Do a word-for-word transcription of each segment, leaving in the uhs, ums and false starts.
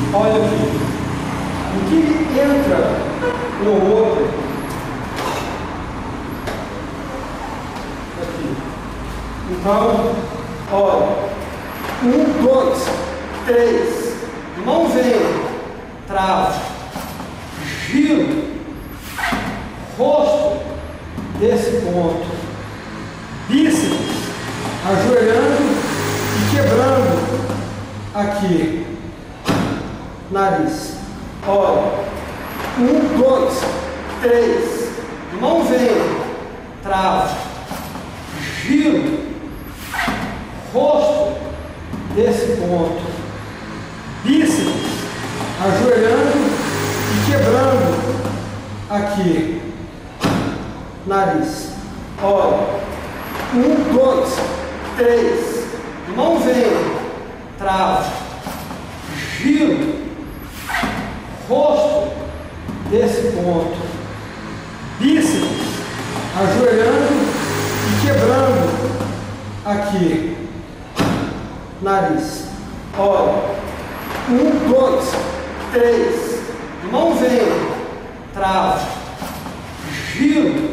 olha aqui, o que entra no outro, aqui. Então, olha, um, dois, três, mão vem, trava, giro, rosto desse ponto, bíceps, ajoelhando e quebrando aqui, nariz. Olha, um, dois, três, mão vem, trava, giro, rosto desse ponto, bíceps, ajoelhando e quebrando aqui, nariz. Olha, um, dois, três, mão vem, trava, giro, rosto desse ponto, bíceps, ajoelhando e quebrando aqui, nariz. Olha, um, dois, três, mão vem, trava, giro,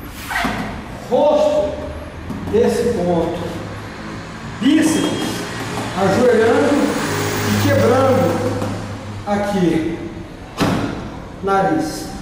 rosto desse ponto, bíceps, ajoelhando e quebrando aqui, nariz.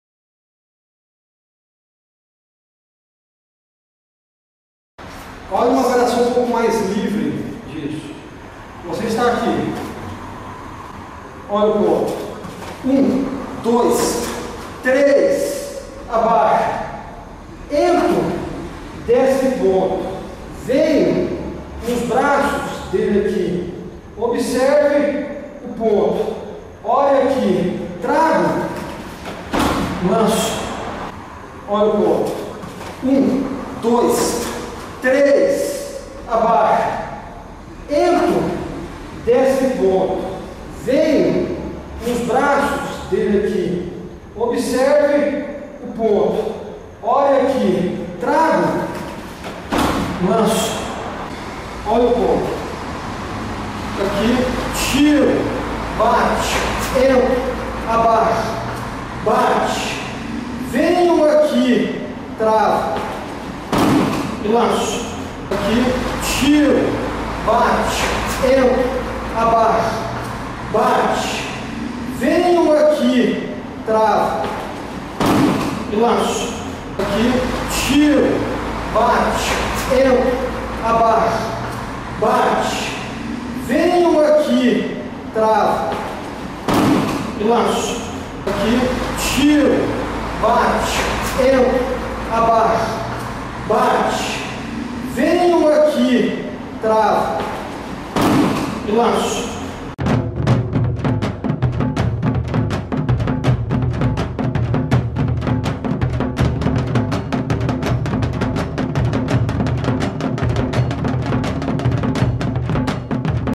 Olha uma variação um pouco mais livre disso. Você está aqui. Olha o ponto. Um, dois, três, abaixa. Entro desse ponto. Venho nos braços dele aqui. Observe o ponto. Olha aqui. Trago. Lanço. Olha o ponto. Um, dois, três, abaixa. Entro desse ponto. Venho nos braços dele aqui. Observe o ponto. Olha aqui. Trago. Lanço. Olha o ponto. Aqui. Tiro. Bate. Entro. Abaixa. Bate. Venho aqui. Travo. E lanço. Aqui. Tiro. Bate. Entro. Abaixa. Bate. Venho aqui. Travo. E lanço. Aqui. Tiro. Bate. Entro. Abaixa. Bate. Venho aqui. Travo. E lanço. Aqui. Tiro. Bate. Entro. Abaixa. Bate. Venho aqui. Travo. E lanço.